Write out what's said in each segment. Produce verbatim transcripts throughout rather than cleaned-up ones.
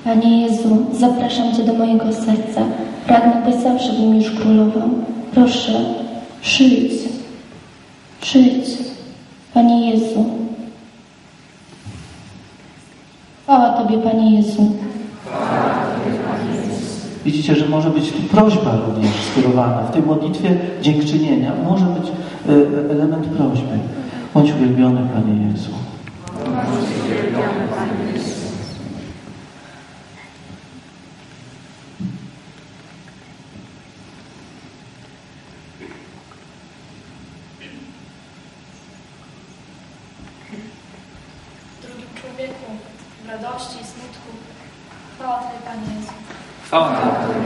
Panie Jezu, zapraszam Cię do mojego serca. Pragnę, byś zawsze w nim już królował. Proszę, przyjdź, przyjdź, Panie Jezu. Chwała Tobie, Panie Jezu. Widzicie, że może być tu prośba również skierowana. W tej modlitwie dziękczynienia może być element prośby. Bądź uwielbiony, Panie Jezu. Bądź uwielbiony, Panie Jezu. Drugim człowieku, w radości i smutku. Chwała Tobie, Panie Jezu. Chwała Tobie.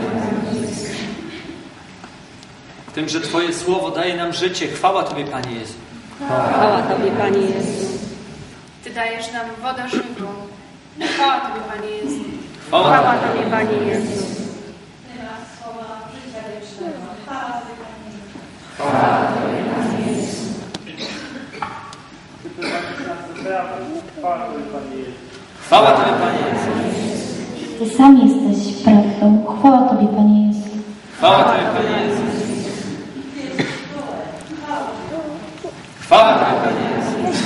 W tym, że Twoje słowo daje nam życie. Chwała Tobie, Panie Jezu. Chwała Tobie, Panie Jezu. Ty dajesz nam wodę żywą. Chwała Tobie, Panie Jezu. Chwała, Chwała Tobie, Panie Jezu. Ty nas słowa życia wiecznego. Chwała Tobie, Panie Jezu. Chwała Tobie, Panie Jezu. Chwała Tobie, Panie Jezu. Ty sam jesteś prawdą. Chwała Tobie, Panie Jezu. Chwała Tobie, Panie Jezu. Chwała Tobie, Panie Jezu.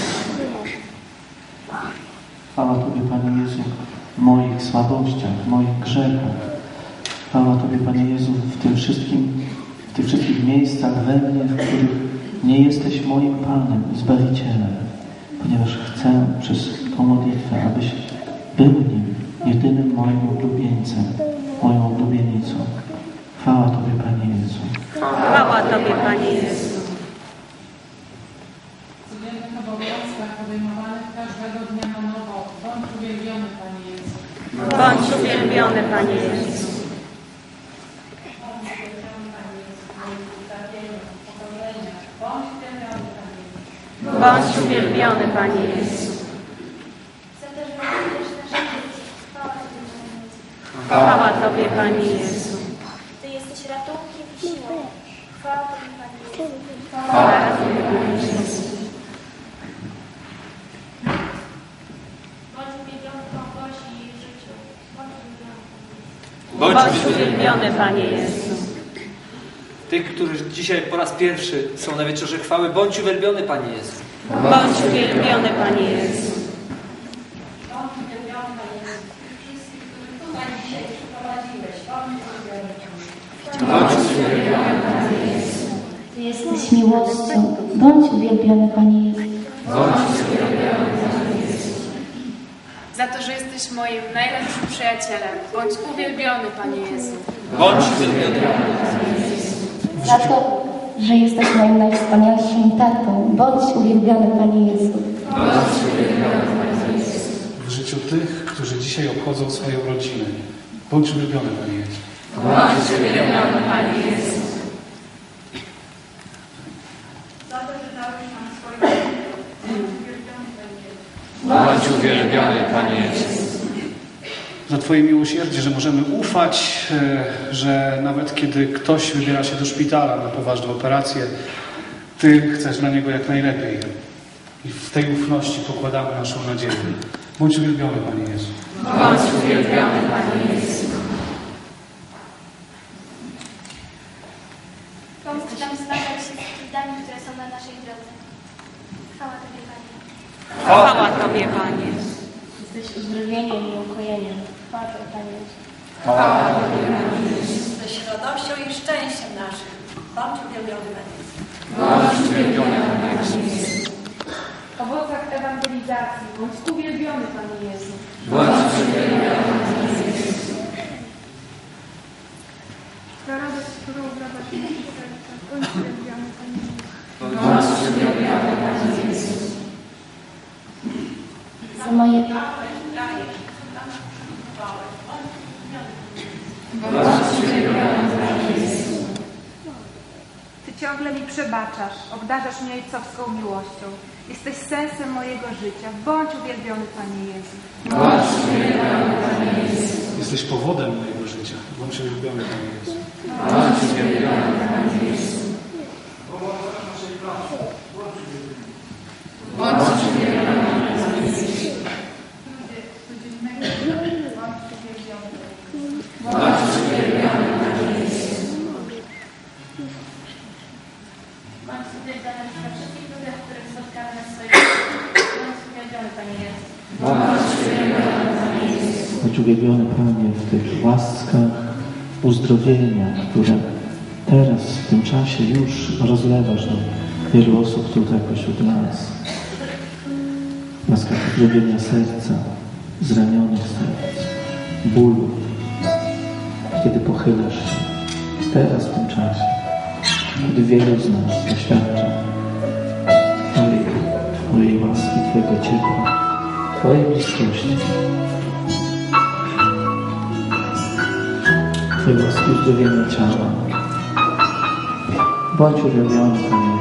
Chwała Tobie, Panie Jezu, w moich słabościach, w moich grzechach. Chwała Tobie, Panie Jezu, w tym wszystkim, w tych wszystkich miejscach we mnie, w których nie jesteś moim Panem i Zbawicielem, ponieważ chcę przez tą modlitwę, abyś był nim, jedynym moim ulubieńcem, moją ulubienicą. Chwała Tobie, Panie Jezu. Chwała Tobie, Panie Jezu. Codziennych obowiązkach podejmowanych każdego dnia na nowo. Bądź uwielbiony, Panie Jezu. Bądź uwielbiony, Panie Jezu. Bądź uwielbiony, Panie Jezu. Chwała Tobie, Panie Jezu. Ty jesteś ratunkiem i siłą. Chwała Tobie, Panie Jezu. Chwała Tobie, Panie Jezu. Bądź uwielbiony w mądrości i życiu. Bądź uwielbiony. Bądź uwielbiony, Panie Jezu. Tych, którzy dzisiaj po raz pierwszy są na wieczorze chwały, bądź uwielbiony, Panie Jezu. Bądź uwielbiony, Panie Jezu. Bądź uwielbiony, Panie Jezu. Wszyscy, których tutaj dzisiaj przyprowadziłeś. Bądź uwielbiony. Bądź uwielbiony, Panie Jezu. Ty jesteś miłością. Bądź uwielbiony, Panie Jezu. Bądź uwielbiony, Panie Jezu. Za to, że jesteś moim najlepszym przyjacielem. Bądź uwielbiony, Panie Jezu. Bądź uwielbiony, Panie Jezu. Za to, że jesteś moim najwspanialszym tatą. Bądź uwielbiony, Panie Jezu. Bądź uwielbiony, Panie Jezu. W życiu tych, którzy dzisiaj obchodzą swoją rodzinę. Bądź uwielbiony, Panie Jezu. Bądź uwielbiony, Panie Jezu. Za to, że dałeś nam swoją Bądź uwielbiony, Panie Jezu. Za Twoje miłosierdzie, że możemy ufać, e, że nawet kiedy ktoś wybiera się do szpitala na poważną operację, Ty chcesz dla niego jak najlepiej. I w tej ufności pokładamy naszą nadzieję. Bądź uwielbiony, Panie Jezu. Bądź uwielbiony, Panie Jezu. Pomóż nam zmagać się z trudami, które są na naszej drodze. Chwała Tobie, Panie. Chwała Tobie, Panie. Jesteś uzdrowieniem i ukojeniem. Chwała Tobie, Panie Jezu. Chwała Tobie, Panie Jezu. Jesteś radością i szczęściem naszym. Bądź uwielbiony, Panie Jezu. Bądź uwielbiony, Panie Jezu. W owocach ewangelizacji. Bądź uwielbiony, Panie Jezu. Bądź uwielbiony, Panie Jezu. Za radość, którą obraca się nasze serca. Bądź uwielbiony, Panie Jezu. Bądź uwielbiony, Panie Jezu. Za moje... Bądź uwielbiony, Panie Jezu. Ty ciągle mi przebaczasz, obdarzasz mnie ojcowską miłością. Jesteś sensem mojego życia. Bądź uwielbiony, Panie Jezu. Bądź uwielbiony, Panie Jezu. Jesteś powodem mojego życia. Bądź uwielbiony, Panie Jezu. Bądź uwielbiony, Panie Jezu. Bądź uwielbiony, Panie Jezu. Bądź uwielbiony, Panie, w tych łaskach uzdrowienia, które teraz, w tym czasie już rozlewasz do wielu osób tutaj pośród nas. Łaskach uzdrowienia serca, zranionych serc, bólu, kiedy pochylasz się, teraz w tym czasie, kiedy wielu z nas doświadcza Twojej, Twojej łaski, Twojego ciepła, Twojej bliskości, Twojej łaski uzdrowienia ciała. Bądź uwielbiony, Panie